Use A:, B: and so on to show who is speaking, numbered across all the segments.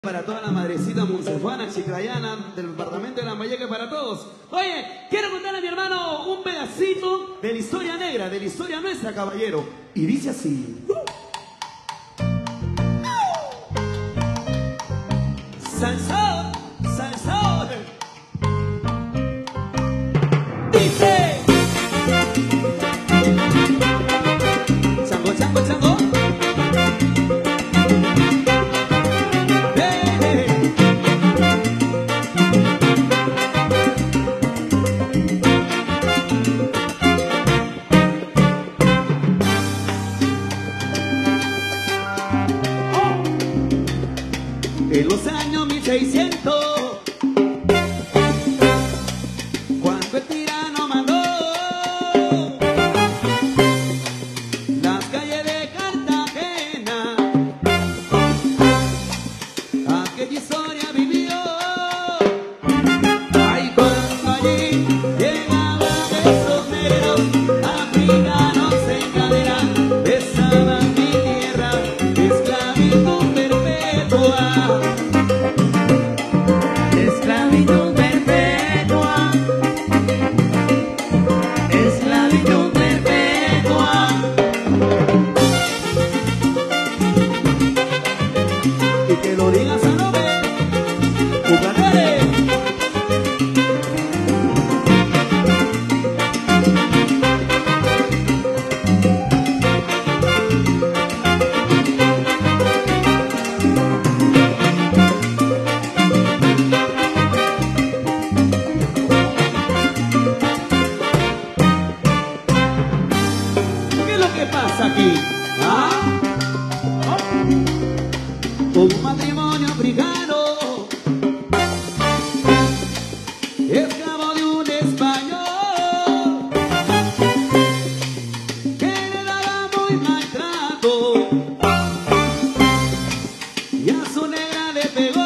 A: Para toda la madrecita muncefana, chiclayana, del departamento de Lambayeque, para todos. Oye, quiero contarle a mi hermano un pedacito de la historia negra, de la historia nuestra, caballero. Y dice así. Salsón, salsón. Dice. Chango, chango, chango. En los años 1600, cuando el tirano mandó las calles de Cartagena, aquella historia vivió. Ay, cuando allí llegaban esos negros africanos en cadena, besaban mi tierra, esclavitud perpetua. Esclavitud perpetua, esclavitud perpetua. Y que lo digas a no ver, jugadores. ¿Qué pasa aquí? ¿Ah? Oh. Un matrimonio africano, esclavo de un español, que le daba muy maltrato y a su negra le pegó.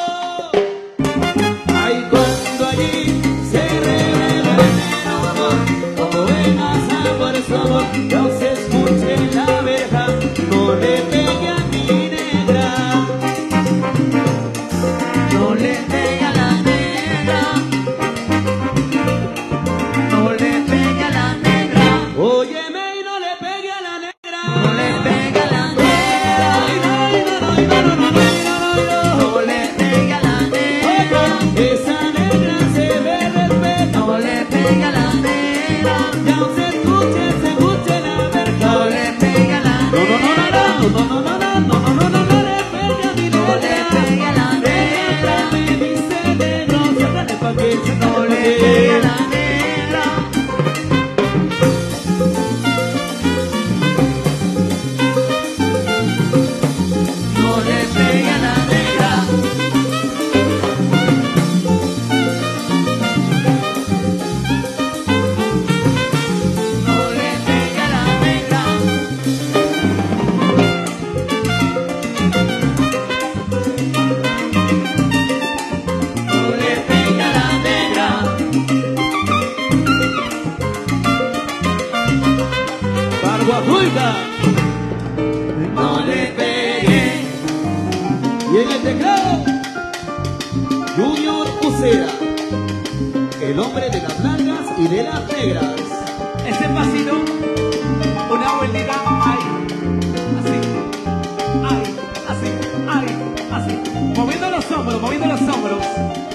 A: Ay, cuando allí se revela el negro amor, como vengas a por su amor, no se escuche la verja, no le pegue a mi negra, no le pegue a la negra, no le pegue a la negra. Óyeme y no le pegue a la negra, no le pegue a la negra. Ay, no le pegue a la negra. Oye, esa negra se ve respeto, no le pegue a la negra. Ya se escuche la verja, no le pegue a la negra. No le pegue a mi negra, no le pegue a la negra. Me dice negro, siéntate pa' que se no le pegue a la negra. No le pegue a la negra. No le pegue a la negra. No le pegue a la negra. Barguajuica. No le pegue. Y en el teclado, Junior Ucera, el hombre de las blancas y de las negras.
B: Ese pasito, una vueltita, ahí, así, ahí, así, ahí, así, moviendo los hombros, moviendo los hombros.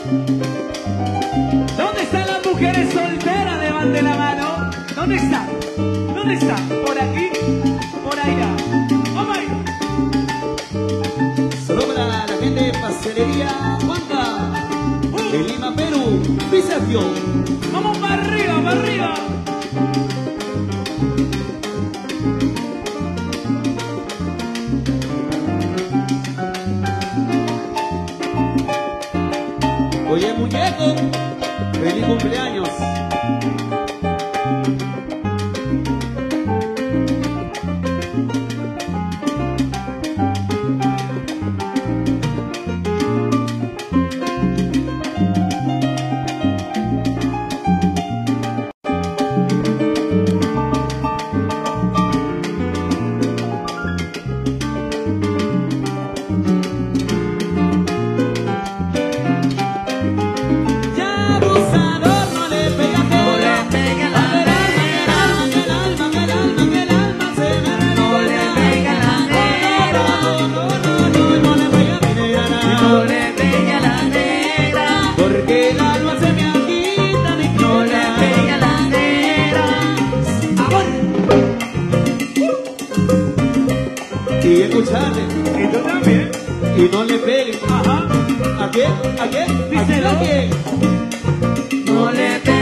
B: ¿Dónde están las mujeres solteras? Levanten la mano. ¿Dónde están? ¿Dónde están? ¿Por aquí? ¿Por allá? ¡Vamos ahí!
A: Solo para la gente de Pastelería Juanca, de Lima, Perú, Sergio.
B: ¡Vamos para arriba, para arriba!
A: Oye, muñeco, feliz cumpleaños. Y escuchate.
B: Y tú también.
A: Y no le pegues.
B: Ajá.
A: ¿A qué? ¿A qué?
B: Díselo.
A: ¿A qué? No le pegues.